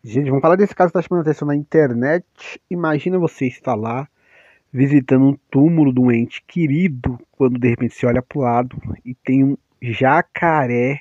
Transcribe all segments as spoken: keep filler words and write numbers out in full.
Gente, vamos falar desse caso que tá chamando atenção na internet. Imagina você estar lá visitando um túmulo de um ente querido, quando de repente você olha pro lado e tem um jacaré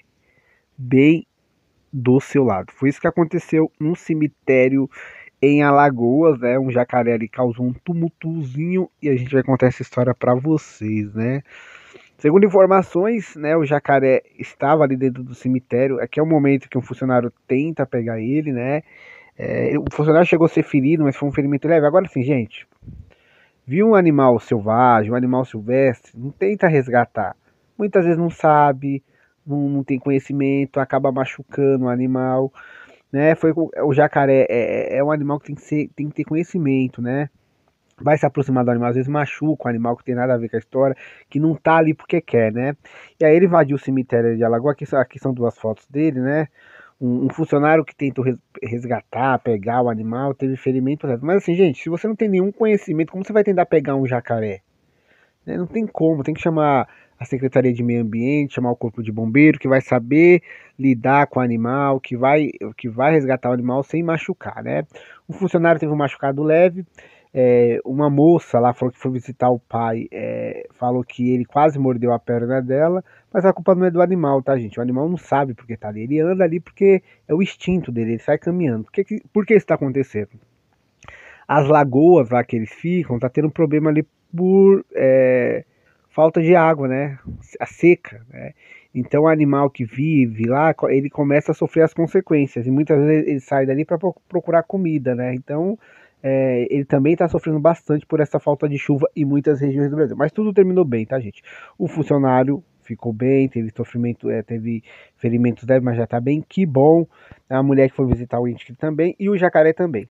bem do seu lado. Foi isso que aconteceu num cemitério em Alagoas, né? Um jacaré ali causou um tumultuzinho e a gente vai contar essa história para vocês, né? Segundo informações, né, o jacaré estava ali dentro do cemitério. Aqui é o momento que um funcionário tenta pegar ele, né? É, o funcionário chegou a ser ferido, mas foi um ferimento leve. Agora sim, gente, viu um animal selvagem, um animal silvestre, não tenta resgatar. Muitas vezes não sabe, não, não tem conhecimento, acaba machucando o animal, né? Foi o jacaré é, é um animal que tem que, ser, tem que ter conhecimento, né? Vai se aproximar do animal, às vezes machuca o animal que tem nada a ver com a história, que não tá ali porque quer, né? E aí ele invadiu o cemitério de Alagoas, aqui, aqui são duas fotos dele, né? Um, um funcionário que tentou resgatar, pegar o animal, teve ferimento. Mas assim, gente, se você não tem nenhum conhecimento, como você vai tentar pegar um jacaré? Né? Não tem como, tem que chamar a Secretaria de Meio Ambiente, chamar o Corpo de Bombeiro, que vai saber lidar com o animal, que vai, que vai resgatar o animal sem machucar, né? O funcionário teve um machucado leve, é, uma moça lá falou que foi visitar o pai, é, falou que ele quase mordeu a perna dela, mas a culpa não é do animal, tá, gente? O animal não sabe porque tá ali, ele anda ali porque é o instinto dele, ele sai caminhando. Por que, por que isso tá acontecendo? As lagoas lá que eles ficam, tá tendo um problema ali por é, falta de água, né? A seca, né? Então o animal que vive lá, ele começa a sofrer as consequências e muitas vezes ele sai dali para procurar comida, né? Então é, ele também está sofrendo bastante por essa falta de chuva em muitas regiões do Brasil. Mas tudo terminou bem, tá, gente? O funcionário ficou bem, teve sofrimento, é, teve ferimentos leves, mas já tá bem. Que bom. A mulher que foi visitar o ente também e o jacaré também.